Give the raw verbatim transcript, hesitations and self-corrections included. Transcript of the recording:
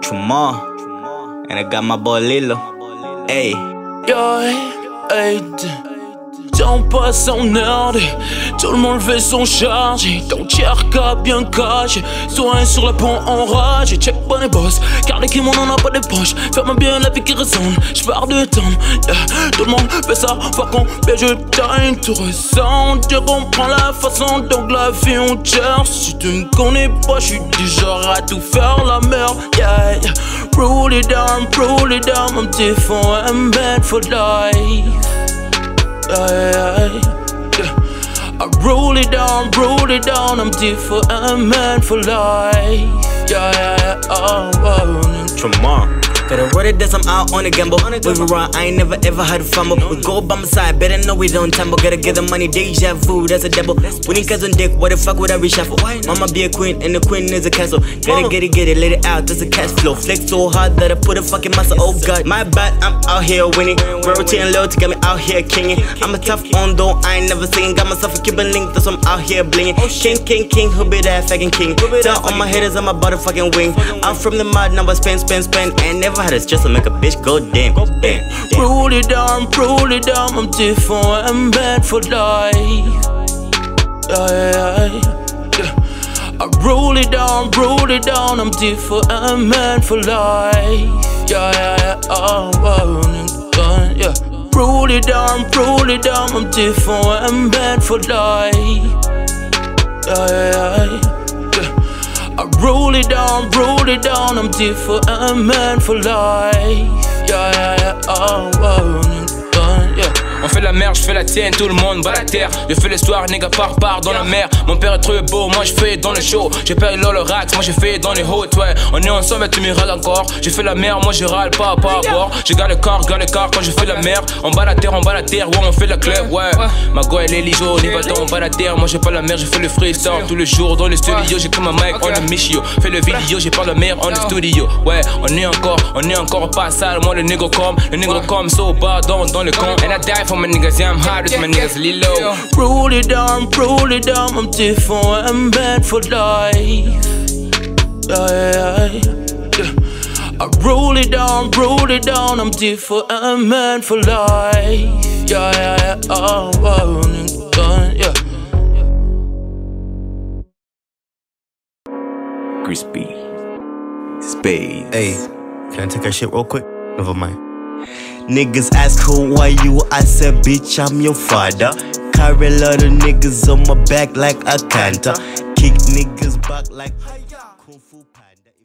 Tremont, and I got my boy Lilo. Hey, yo, hey, temps passe en nerd, tout le monde fait son charge. Ton tiers cap bien caché, soin sur la pont en rage. Check pas les boss, car les kim on en a pas de poche. Ferme bien la vie qui résonne, j'pars de temps, yeah. Tout le monde fait ça, voir combien je time. Tu ressens, tu comprends la façon dont la vie on gère. Si tu me connais pas, j'suis du genre à tout faire la merde, yeah, yeah. Roll it down, roll it down, mon petit fond, I'm bad for life. Yeah, yeah, yeah. I roll it down, roll it down, I'm different, I'm meant for life. Yeah, yeah, yeah, oh, oh. Tremont. Gotta roll it as I'm out on a gamble. Move around, I ain't never ever had a fumble. We go by my side, better know we don't tumble. Gotta get the money, deja vu, that's a double. Winning cousin dick, what the fuck would I reshuffle? Mama be a queen, and the queen is a castle. Gotta get it, get it, let it out, that's a cash flow. Flex so hard that I put a fucking muscle, oh god. My bad, I'm out here winning. Rotating low to get me out here kinging. I'm a tough on though, I ain't never seen. Got myself a Cuban link, that's why I'm out here blinging. King, king, king, who be that fucking king? Tell all my haters I'm about a fucking wing. I'm from the mud, now I spend, spend, spend. Ain't never had a stress to make a bitch go damn, damn, damn. Roll it down, roll it down, I'm different, I'm bad for life. Yeah, yeah, yeah. I roll it down, roll it down, I'm different, I'm mad for life. Yeah, yeah, yeah, oh, oh, yeah. Roll it down, roll it down, I'm different, I'm bad for life. Yeah, yeah, yeah. I roll it down, roll it down, I'm different, I'm meant for life. Yeah, yeah, yeah, oh, oh, yeah. On fait la mer, je fais la tienne, tout le monde bat la terre. Je fais l'histoire, nigga part part dans la mer. Mon père est trop beau, moi je fais dans le show. J'ai payé le rax, moi j'ai fait dans les hautes, ouais. On est ensemble et tu me râles encore. J'ai fait la mer, moi je râle pas par rapport. Je garde le corps, garde le corps quand je fais la mer. On bat la terre, on bat la terre, ouais on fait la club, ouais. Ma go elle est liso, on y va on bat la terre. Moi j'ai pas la mer, j'ai fait le freestyle tous les jours dans le studio. J'ai comme un mic, on est michio. Fais le vidéo, j'ai pas la mer, on est studio. Ouais, on est encore, on est encore pas sale. Moi le nigga comme, le nigga comme so bas dans, dans le camp. And I die for my niggas, yeah I'm high. My niggas Lilo. Roll it down, roll it down, I'm different, I'm bad for life. Yeah, yeah, yeah. I roll it down, roll it down, I'm different, I'm mad for life. Yeah, yeah, yeah, oh, oh, yeah. Crispy Spade. Hey, can I take that shit real quick? Never mind. Niggas ask who are you, I said bitch I'm your father. Carry a lot of niggas on my back like a canter. Kick niggas back like